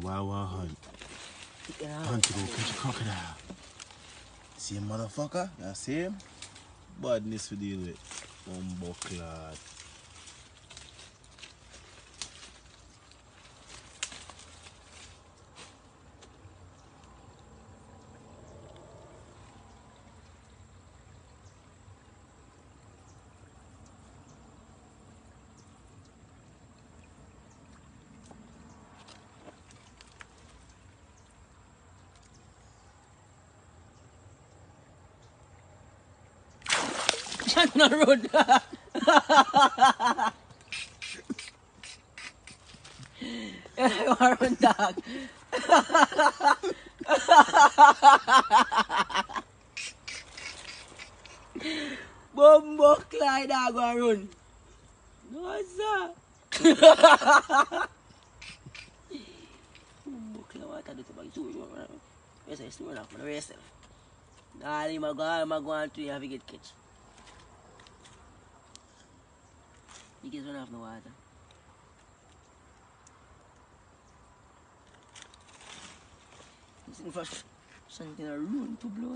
Wild hunt. Hunt to go catch a crocodile. See him, motherfucker? You see him? Badness to deal with. Bucklad. On the road. You are a dog. Bumbo Clyde dog go run. No sir. Bumbo Clyde what I do to my zoo. Yes, I still enough for yourself. Nah, I'm going to have to get catch. You guys don't have no water. This thing for something to run to blood.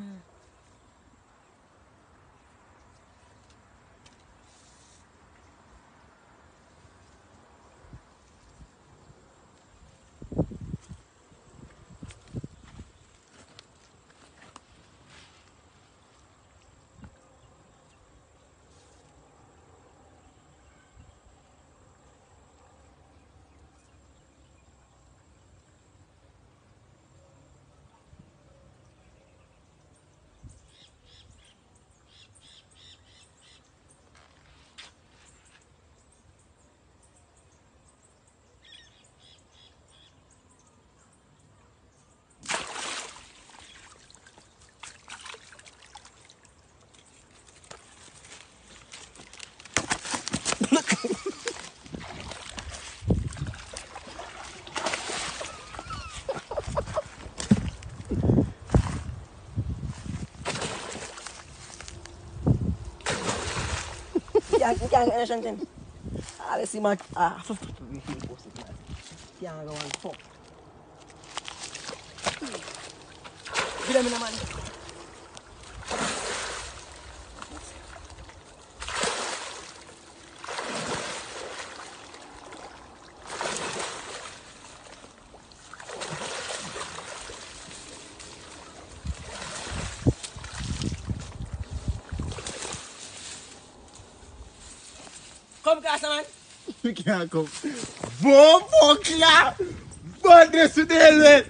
You can't get anything. Let's see, man. Can't go on fuck. Give them in the man. Come, Casa, man. We can't come. Bucklad! Badness to deal with.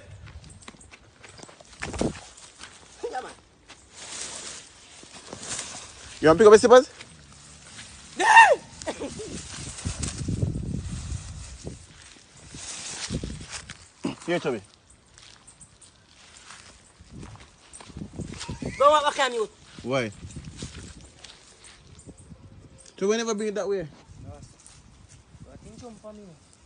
Yeah, man. You want to pick up a slippers? Here, Chubby. Go walk back on you. Why? So we never bring it that way. I think jump for me.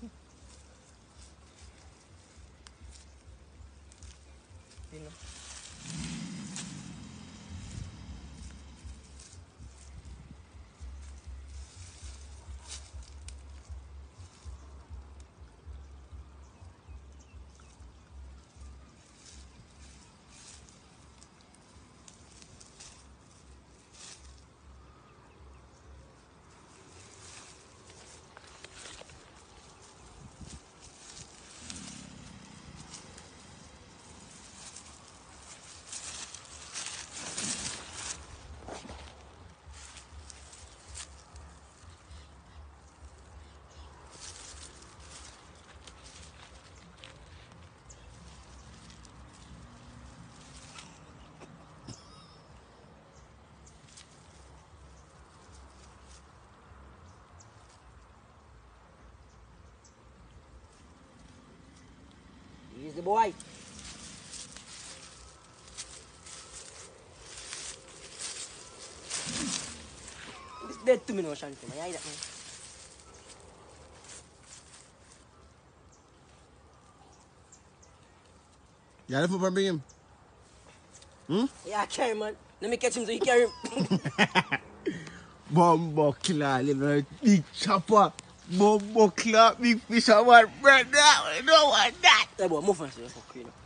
He's the boy. It's dead to me now, Shanti. I hear that, man. You have to bring him? Hmm? Yeah, carry him, man. Let me catch him so you carry him. Bucklad, little big chopper. Bumbo clap, big fish, I want bread now. I don't want that. Hey boy, move on to your fuck, you know.